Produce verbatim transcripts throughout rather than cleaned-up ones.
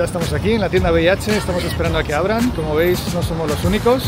estamos aquí en la tienda V I H, estamos esperando a que abran. Como veis, no somos los únicos.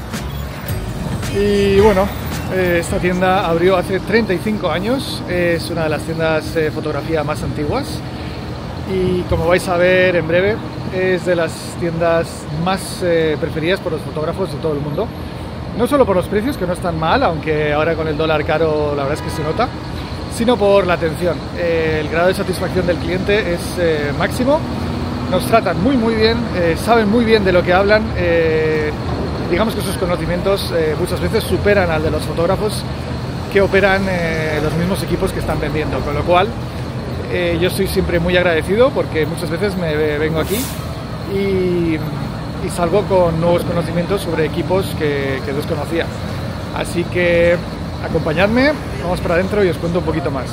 Y bueno, eh, esta tienda abrió hace treinta y cinco años, es una de las tiendas de fotografía más antiguas y como vais a ver en breve, es de las tiendas más eh, preferidas por los fotógrafos de todo el mundo. No solo por los precios, que no están mal, aunque ahora con el dólar caro la verdad es que se nota, sino por la atención. Eh, el grado de satisfacción del cliente es eh, máximo, nos tratan muy muy bien, eh, saben muy bien de lo que hablan, eh, digamos que sus conocimientos eh, muchas veces superan al de los fotógrafos que operan eh, los mismos equipos que están vendiendo, con lo cual eh, yo estoy siempre muy agradecido porque muchas veces me vengo aquí y, y salgo con nuevos conocimientos sobre equipos que, que desconocía. Así que acompañadme, vamos para adentro y os cuento un poquito más.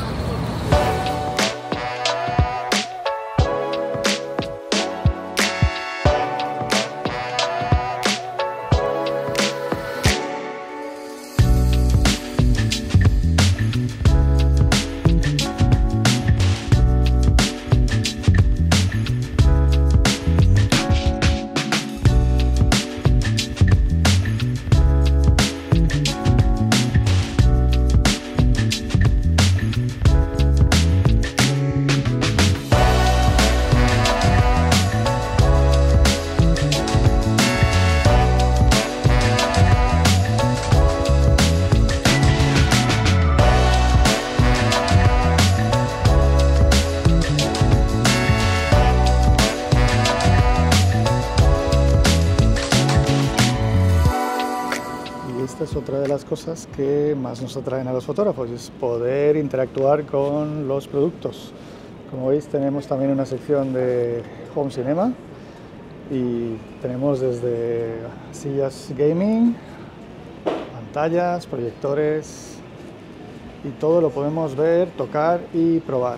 Esta es otra de las cosas que más nos atraen a los fotógrafos, es poder interactuar con los productos. Como veis, tenemos también una sección de Home Cinema y tenemos desde sillas gaming, pantallas, proyectores y todo lo podemos ver, tocar y probar.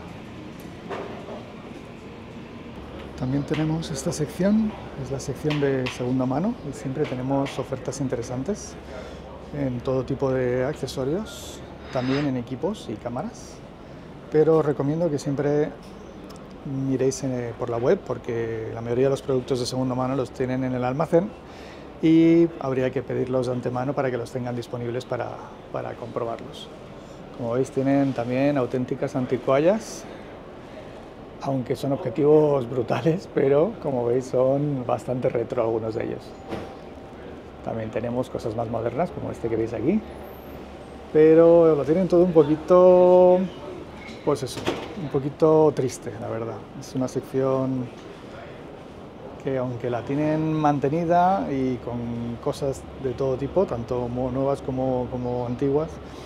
También tenemos esta sección, es la sección de segunda mano y siempre tenemos ofertas interesantes en todo tipo de accesorios, también en equipos y cámaras, pero os recomiendo que siempre miréis en, por la web porque la mayoría de los productos de segunda mano los tienen en el almacén y habría que pedirlos de antemano para que los tengan disponibles para, para comprobarlos. Como veis, tienen también auténticas anticuallas, aunque son objetivos brutales, pero como veis son bastante retro algunos de ellos. También tenemos cosas más modernas como este que veis aquí, pero lo tienen todo un poquito, pues eso, un poquito triste, la verdad. Es una sección que aunque la tienen mantenida y con cosas de todo tipo, tanto nuevas como, como antiguas,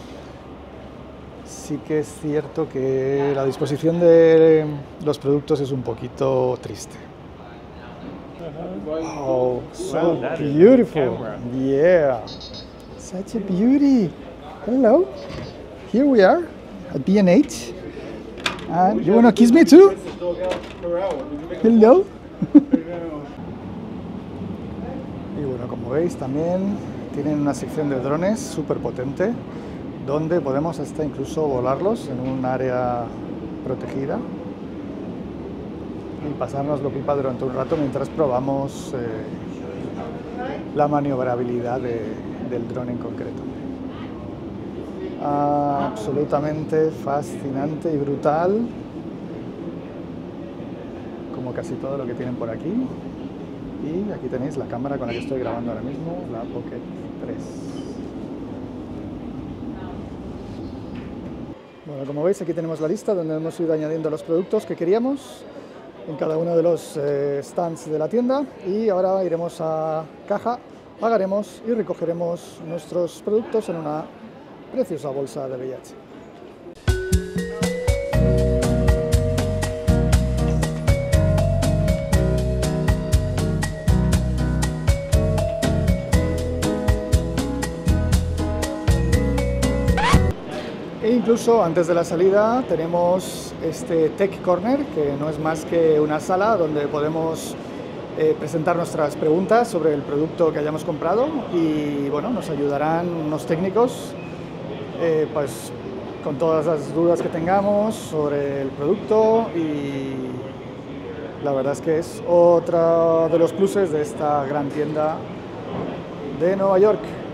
sí que es cierto que la disposición de los productos es un poquito triste. Oh, so beautiful! Yeah, such a beauty. Hello, here we are at B and H. And you wanna kiss me too? Hello. Y bueno, como veis también tienen una sección de drones súper potente, donde podemos hasta incluso volarlos en un área protegida y pasárnoslo pipa durante un rato mientras probamos eh, la maniobrabilidad de, del dron en concreto. Ah, absolutamente fascinante y brutal, como casi todo lo que tienen por aquí. Y aquí tenéis la cámara con la que estoy grabando ahora mismo, la Pocket tres. Bueno, como veis, aquí tenemos la lista donde hemos ido añadiendo los productos que queríamos en cada uno de los eh, stands de la tienda y ahora iremos a caja, pagaremos y recogeremos nuestros productos en una preciosa bolsa de V I H. E incluso antes de la salida tenemos este Tech Corner, que no es más que una sala donde podemos eh, presentar nuestras preguntas sobre el producto que hayamos comprado y bueno, nos ayudarán unos técnicos eh, pues, con todas las dudas que tengamos sobre el producto y la verdad es que es otro de los pluses de esta gran tienda de Nueva York.